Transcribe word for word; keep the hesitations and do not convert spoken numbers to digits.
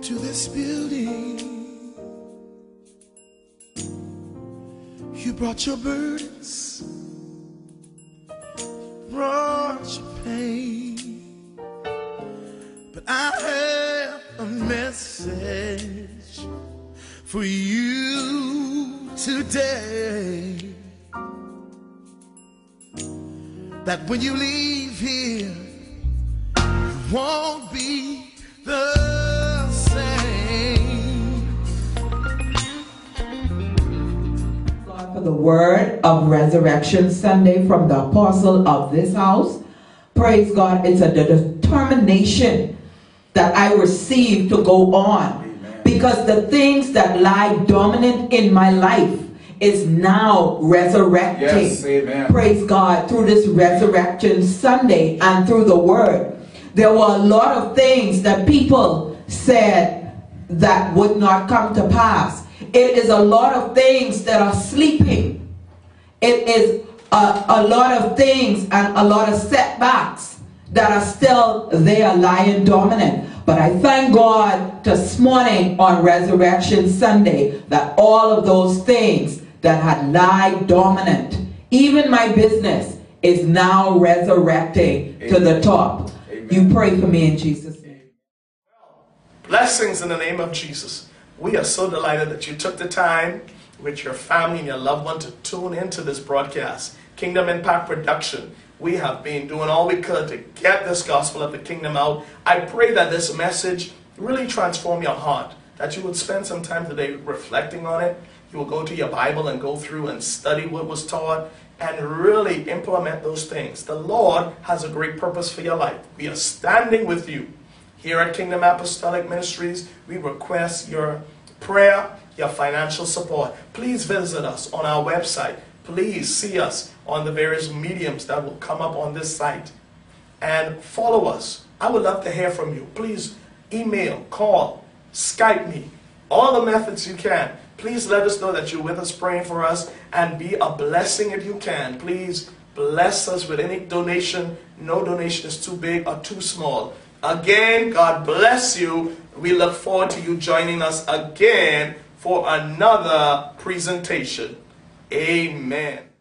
to this building. You brought your burdens, brought your pain, but I have a message for you today, that when you leave here, you won't be the same. God, for the word of Resurrection Sunday from the apostle of this house. Praise God, it's a determination that I receive to go on. Amen. Because the things that lie dominant in my life is now resurrecting. Yes, amen. Praise God, through this Resurrection Sunday and through the word. There were a lot of things that people said that would not come to pass. It is a lot of things that are sleeping. It is a, a lot of things and a lot of setbacks that are still there lying dominant. But I thank God this morning on Resurrection Sunday that all of those things that had lied dominant, even my business, is now resurrecting Amen. To the top. Amen. You pray for me in Jesus' name. Blessings in the name of Jesus. We are so delighted that you took the time with your family and your loved one to tune into this broadcast. Kingdom Impact Production. We have been doing all we could to get this gospel of the kingdom out. I pray that this message really transform your heart, that you would spend some time today reflecting on it. You will go to your Bible and go through and study what was taught and really implement those things. The Lord has a great purpose for your life. We are standing with you. Here at Kingdom Apostolic Ministries, we request your prayer, your financial support. Please visit us on our website. Please see us on the various mediums that will come up on this site. And follow us. I would love to hear from you. Please email, call, Skype me. All the methods you can. Please let us know that you're with us praying for us and be a blessing if you can. Please bless us with any donation. No donation is too big or too small. Again, God bless you. We look forward to you joining us again for another presentation. Amen.